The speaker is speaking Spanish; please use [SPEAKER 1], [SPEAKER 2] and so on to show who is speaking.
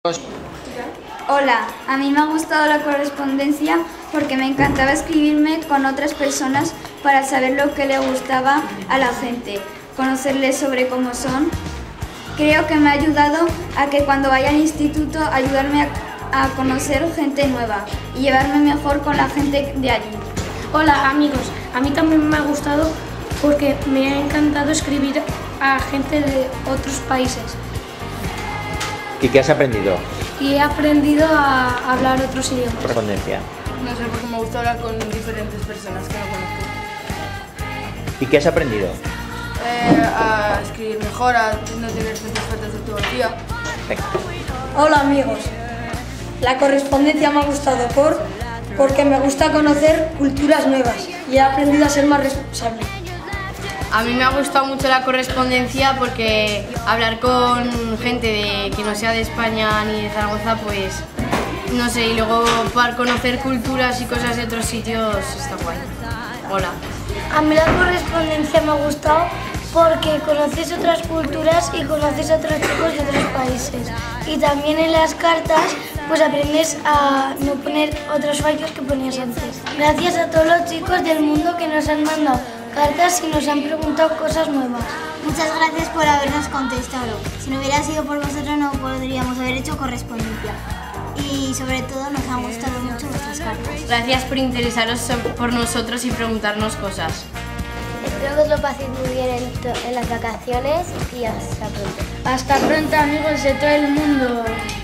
[SPEAKER 1] Hola, a mí me ha gustado la correspondencia porque me encantaba escribirme con otras personas para saber lo que le gustaba a la gente, conocerles sobre cómo son. Creo que me ha ayudado a que cuando vaya al instituto ayudarme a conocer gente nueva y llevarme mejor con la gente de allí.
[SPEAKER 2] Hola amigos, a mí también me ha gustado porque me ha encantado escribir a gente de otros países.
[SPEAKER 3] ¿Y qué has aprendido?
[SPEAKER 2] Y he aprendido a hablar otros idiomas.
[SPEAKER 3] Correspondencia.
[SPEAKER 4] No sé, porque me gusta hablar con diferentes personas que no conozco.
[SPEAKER 3] ¿Y qué has aprendido?
[SPEAKER 4] A escribir mejor, a no tener tantas faltas de ortografía.
[SPEAKER 3] Venga.
[SPEAKER 5] Hola amigos, la correspondencia me ha gustado porque me gusta conocer culturas nuevas y he aprendido a ser más responsable.
[SPEAKER 6] A mí me ha gustado mucho la correspondencia porque hablar con gente que no sea de España ni de Zaragoza, pues no sé, y luego para conocer culturas y cosas de otros sitios está guay. Hola.
[SPEAKER 7] A mí la correspondencia me ha gustado porque conoces otras culturas y conoces a otros chicos de otros países. Y también en las cartas pues aprendes a no poner otros fallos que ponías antes. Gracias a todos los chicos del mundo que nos han mandado cartas y nos han preguntado cosas nuevas.
[SPEAKER 8] Muchas gracias por habernos contestado. Si no hubiera sido por vosotros no podríamos haber hecho correspondencia. Y sobre todo nos han gustado mucho vuestras cartas.
[SPEAKER 6] Gracias por interesaros por nosotros y preguntarnos cosas.
[SPEAKER 7] Espero que os lo paséis muy bien en las vacaciones y hasta pronto.
[SPEAKER 2] Hasta pronto amigos de todo el mundo.